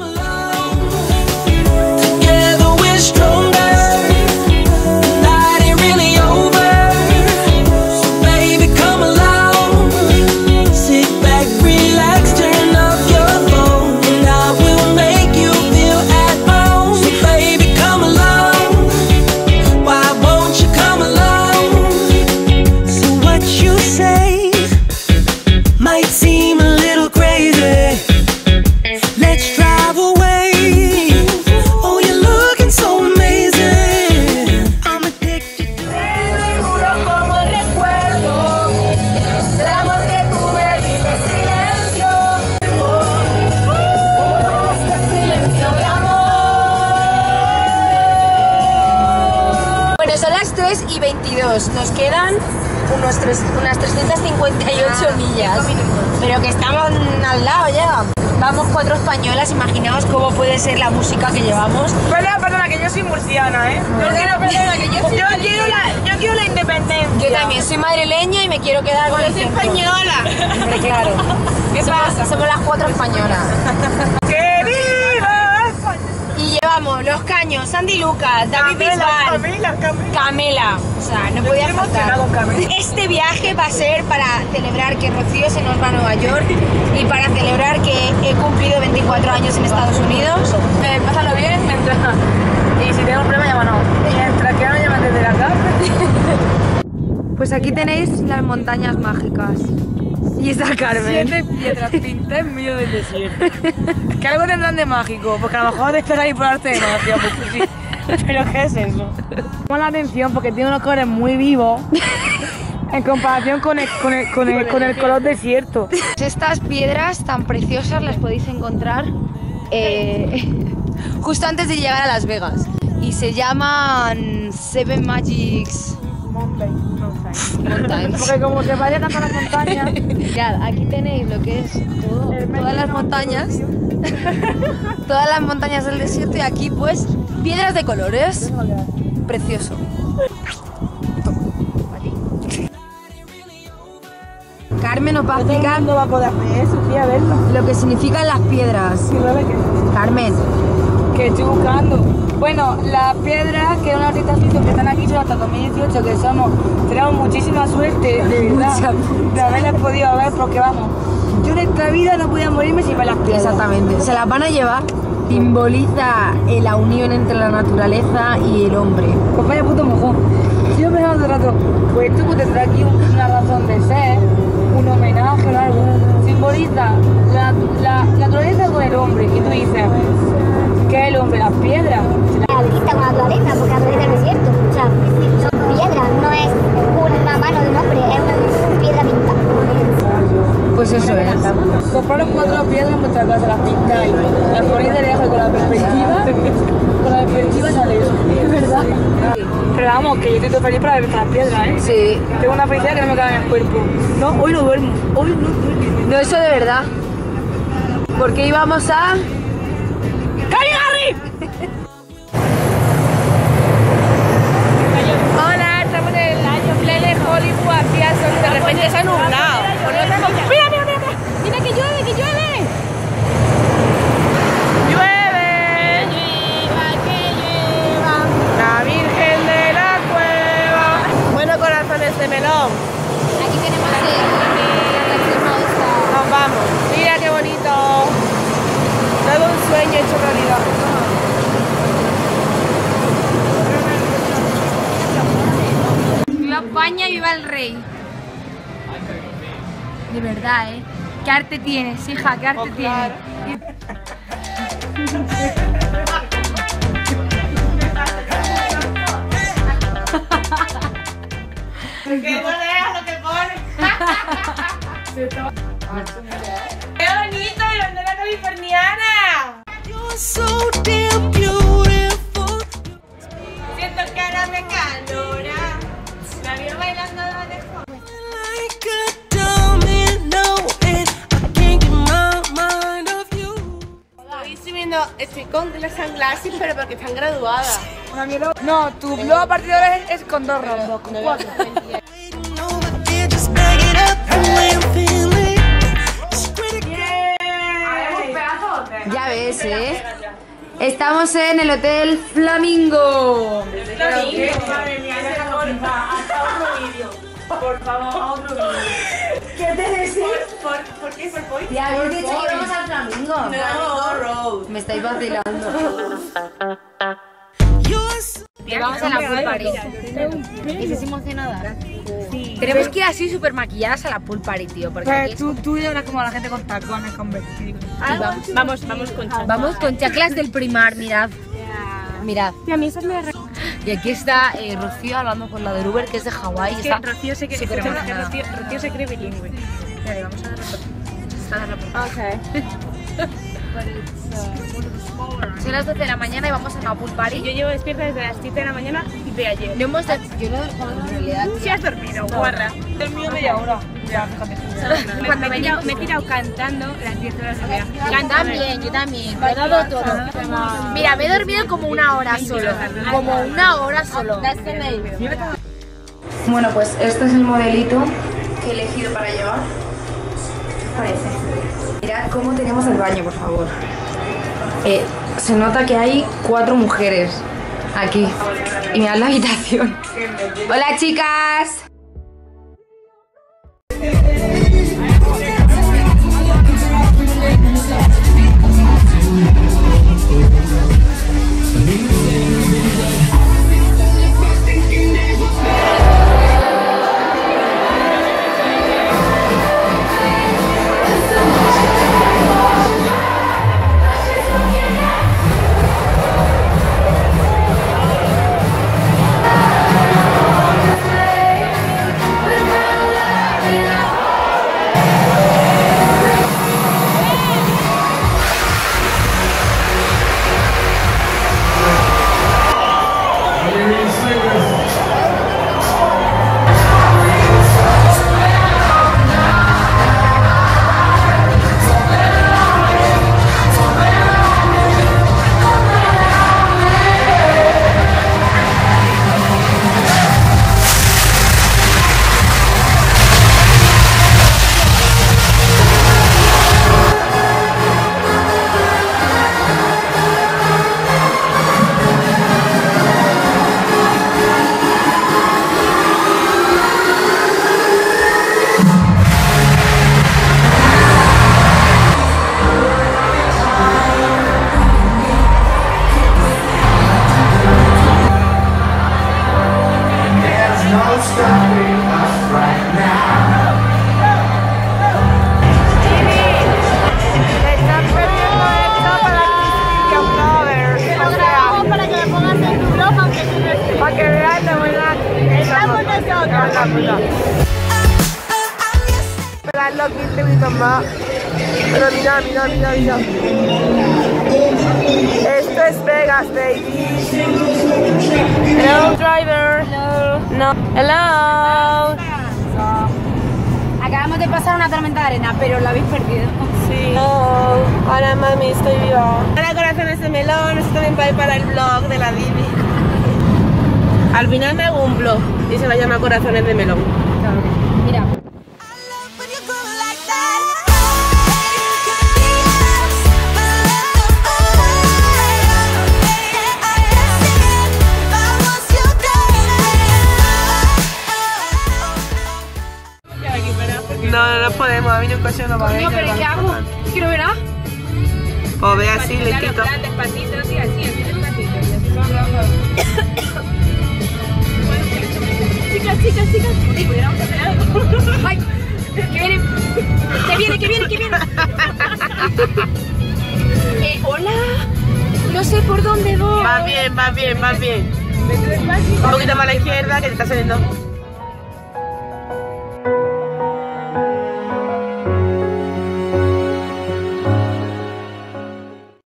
Y 22, nos quedan unas 358 millas, pero que estamos al lado ya. Vamos 4 españolas, imaginaos cómo puede ser la música que llevamos. Perdona, que yo soy murciana, ¿eh? Yo quiero la independencia. Yo también soy madrileña y me quiero quedar con el centro. Española. Hombre, claro. ¿Qué pasa? Somos las 4 españolas. ¡Que viva España! Y llevamos Los Caños, Sandy Lucas, David Bisbal, Camela. O sea, no podía faltar. Este viaje va a ser para celebrar que Rocío se nos va a Nueva York y para celebrar que he cumplido 24 años en Estados Unidos. Pásalo bien, mientras... Y si tengo un problema, llámanos. Mientras que no llaman desde la cárcel. Pues aquí tenéis las montañas mágicas. Y está Carmen. 7 piedras pintadas en medio del desierto. Que algo tendrán de mágico, porque a lo mejor te esperan y por arte de magia, porque sí. ¿Pero qué es eso? Llama la atención porque tiene unos colores muy vivos en comparación con el color desierto. Estas piedras tan preciosas las podéis encontrar justo antes de llegar a Las Vegas. Y se llaman Seven Magics Mountains. Porque como se vaya tanto a las montañas... Mirad, aquí tenéis lo que es todas las montañas. Todas las montañas del desierto y aquí pues piedras de colores. Precioso. Carmen nos va a explicar va a poder hacer eso, sí, a verlo. lo que significan las piedras. Carmen. Que estoy buscando. Bueno, las piedras que una artista suizo que están aquí son hasta 2018, que tenemos muchísima suerte, de verdad, de haberlas podido ver, porque vamos, yo en esta vida no podía morirme sin ver las piedras. Exactamente. Se las van a llevar. Simboliza la unión entre la naturaleza y el hombre. Pues vaya puto mojón. Yo pensaba todo el rato, pues esto pues tendrá aquí una razón de ser, un homenaje o algo. Simboliza la naturaleza con el hombre. Y tú dices, ¿qué es el hombre? Las piedras. Con la naturaleza, porque la naturaleza es desierto. O sea, son piedras, no es una mano de un hombre, es una piedra pintada. Pues eso es. Compraros 4 piedras en vuestra casa, las pintáis, las ponéis de lejos y con la perspectiva sale eso. Es verdad. Pero vamos, que yo estoy todo feliz para ver estas piedras, ¿eh? Sí. Tengo una felicidad que no me cabe en el cuerpo. No, hoy no duermo. Hoy no duermo. No, eso de verdad. Porque íbamos a... ¡Harry! Hola, estamos en el año pleno Hollywood, aquí de repente se ha nublado. ¡Mira, mira, mira! ¡Mira que llueve, que llueve! ¡Llueve! ¡Que llueva! La Virgen de la Cueva. Bueno, corazones de melón. Aquí tenemos la Nos vamos. Mira qué bonito. Todo un sueño hecho realidad. ¡Viva España y viva el rey! De verdad, ¿eh? ¿Qué arte tienes, hija? ¿Qué arte tienes? ¡Que no leas lo que pone! ¡Qué bonito! ¡Y bandera californiana! Siento que ahora me calora. La vi bailando de fondo. Hoy estoy viendo, estoy con las sunglasses, pero porque están graduadas. No, tu blog a partir de ahora es con 2 rombos, con 4. Ya ves. noches, ¿eh? Estamos en el Hotel Flamingo. Madre mía, hasta otro vídeo. Por favor, otro vídeo. ¿Qué te decís? ¿Por qué se fue? Ya habéis dicho que íbamos al Flamingo. No, Me estáis vacilando. Vamos a la pool party. ¿Es emocionada? Sí. Tenemos que ir así súper maquilladas a la pool party, tío. Porque aquí tú y ahora como la gente con tacones, con vestidos. Vamos con chaclas. vamos con chaclas del Primar, mirad. Mirad. Y a mí esas me Y aquí está Rocío hablando con la de Uber, que es de Hawái. Es que Rocío se cree bilingüe. Vale, vamos a dar la Son las 12 de la mañana y vamos a una pool party. Yo llevo despierta desde las 7 de la mañana y de ayer. No hemos... Yo no he dormido en realidad. Si has dormido, guarra. Dormido media hora. Ya, fíjate. Cuando me he tirado cantando las 10 horas de viaje. Yo también. Lo he dado todo. Mira, me he dormido como una hora solo. Como una hora solo. Bueno, pues este es el modelito que he elegido para llevar. ¿Qué parece? Mirad cómo tenemos el baño, por favor. Se nota que hay 4 mujeres aquí. Y mirad la habitación. ¡Hola, chicas! Esperadlo 15 minutos más. Pero mira. Esto es Vegas, baby. Hello, driver. Hello. No. Hello. Acabamos de pasar una tormenta de arena, pero la habéis perdido. Sí. Oh, hola, mami, estoy viva. Hola, corazones de melón. Esto también va para el vlog de la Divi. Al final me hago un vlog y se va a llamar Corazones de Melón. Mira. No podemos, a mí un coche no va a ver. No, pero ¿qué hago? ¿Es que no verá? O ve así, le quito. Despacito, sí, así despacito. Chicas. ¡Ay! ¡Que viene! ¡Hola! No sé por dónde voy. Va bien. Un poquito más a la izquierda que te está saliendo.